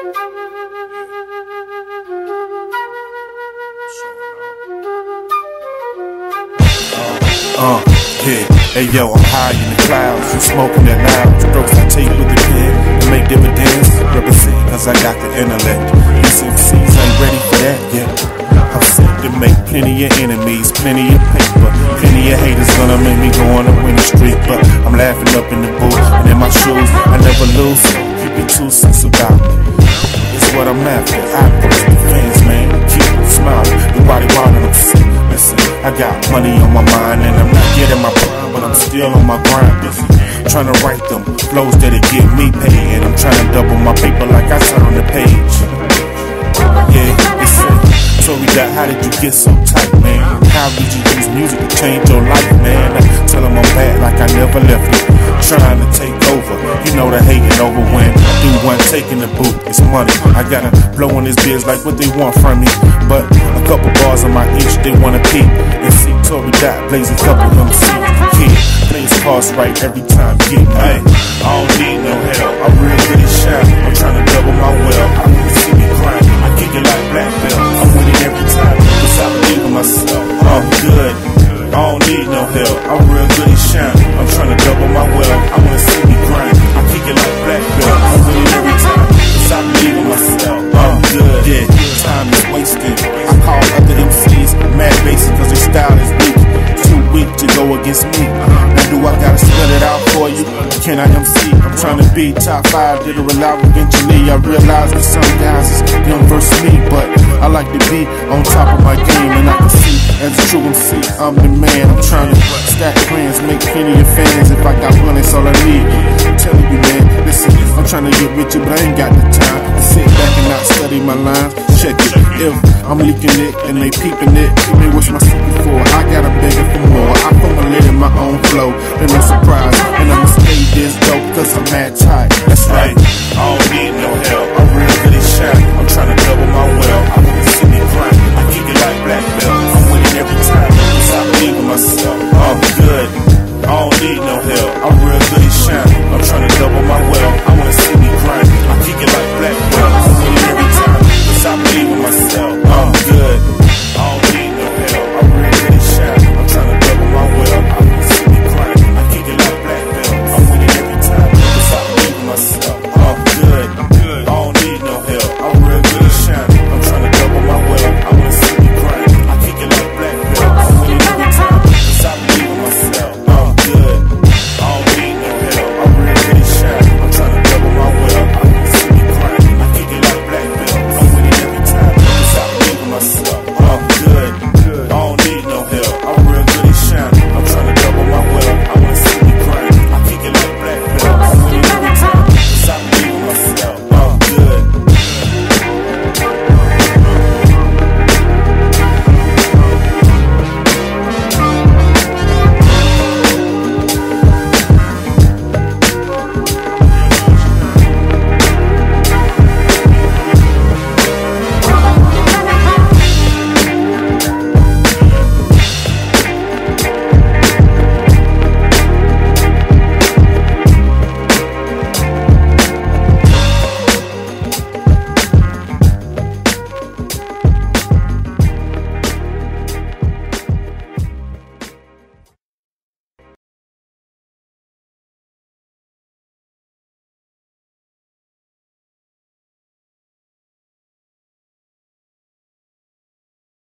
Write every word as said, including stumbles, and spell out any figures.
Uh, yeah, hey yo, I'm high in the clouds, you smoking that loud, strokes I take with the pen, to make dividends, represent, cause I got the intellect. These M Cs ain't ready for that yet. I'm set to make plenty of enemies, plenty of paper, plenty of haters gonna make me go on a winning streak, but I'm laughing up in the booth, and in my shoes, I never lose, so keep your two cents about me. It's what I'm after, I push the fans, man, keep smiling, nobody bothering them sick. Listen, I got money on my mind and I'm not getting my prime, but I'm still on my grind, busy trying to write them flows that'll get me paid, and I'm trying to double my paper like I turn on the page. Yeah, they say, Tory Dot, how did you get so tight, man? How did you use music to change your life, man? I tell them I'm bad like I never left you, trying to take over. You know the hating over when I do one taking the boot, it's money. I gotta blow on this biz like what they want from me, but a couple bars on my itch they wanna peep and see Tory Dot blaze a couple M Cs. Kid, plays cards right every time, get me. Hey, I don't need no help, I real really shine. I'm trying to double my wealth, I wanna see me grind. I kick it like black belt, I'm winning every time, cause I believe in myself. I'm good, I don't need no help, I real really shine. I'm trying to double my wealth, I wanna see me grind. I kick it like black belt, I'm winning every time, cause I believe in myself. I'm good, yeah, time is wasted. I call other M Cs mad basic cause their style is weak, too weak to go against me. Now do I gotta spell it out for you? Can I M C? I'm trying to be top five, did it alive eventually. I realize that some guys is young versus me, but I like to be on top of my game, and I can see as a true M C, I'm the man. I'm trying to stack plans, make plenty of fans. If I got one, that's all I need. I'm telling you, man, listen, I'm trying to get richer, but I ain't got the time to sit back and not study my lines. Check it, if I'm leaking it and they peeping it, man, what's my secret for? I gotta beg it for more. I formulate in my own flow, then no surprise, and I'ma stay this dope cause I'm mad tight. That's right.